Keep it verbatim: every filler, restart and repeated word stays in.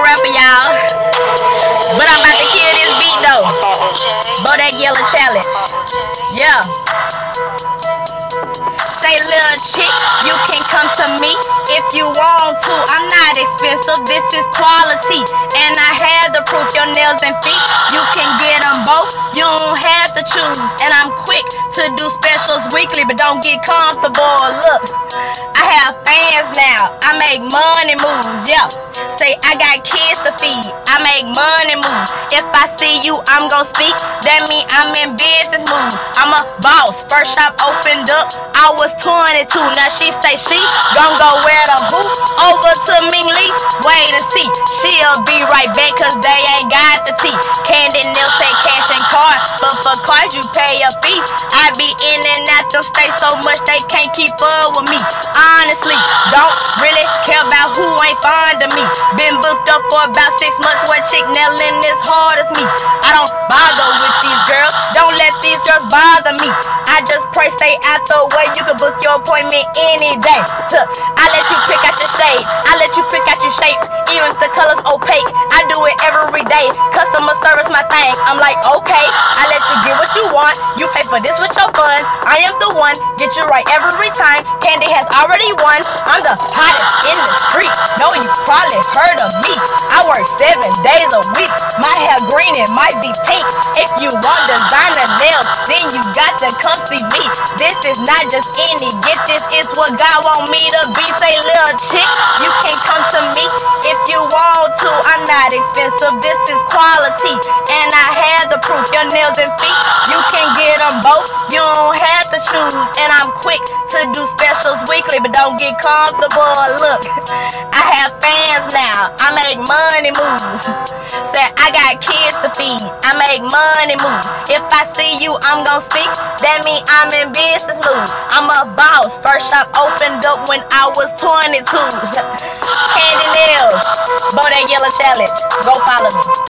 rapper, y'all. But I'm about to kill this beat, though. Bodak Yellow Challenge. Yeah. Say, little chick, you can come to me if you want to. I'm not expensive, this is quality. And I have the proof, your nails and feet, you can get them both. You don't have to choose. And I'm quick to do specials weekly, but don't get comfortable. Look, I have fans now. I make money moves, yeah. Say, I got kids to feed. I make money moves. If I see you, I'm gon' speak. That mean I'm in business mood. I'm a boss. First shop opened up, I was twenty-two. Now she say she gon' go wear the hoop over to Ming Lee. Wait and see, she'll be right back, cause they ain't got the tea. Candy Nail say cash and card, but for cards you pay a fee. I be in and out them states so much they can't keep up with me. Honestly, don't really care about who ain't fond of me. Been booked up for about six months, what chick nailing as hard as me. I don't bother with these girls, don't let these girls bother me. I just pray stay out the way, you can book your appointment any day. Look, I let you pick out your shade, I let you pick out your shape, even if the color's opaque. I do it every day, customer service my thing. I'm like, okay, I let you get what you want, you pay for this with your funds. I am the one, get you right every time. Candy has already won, I'm the hottest in the street. Know you probably heard of me, I work seven days a week. My hair green, it might be pink. If you want designer nails, then you got to come see me. This is not just any gift, this is what God want me to be. Say, little chick, you can come to me if you want to. I'm not expensive, this is quality. And I have the proof, your nails and feet, you can get them both. You don't have to choose. And I'm quick to do specials weekly, but don't get comfortable. Look, I have fans now, I make money moves. Say, I got kids to feed, I make money moves. If I see you, I'm gon' speak. That mean I'm in business mood. I'm a boss. First shop opened up when I was twenty-two. Candy Nails, Bodak Yellow Challenge. Go follow me.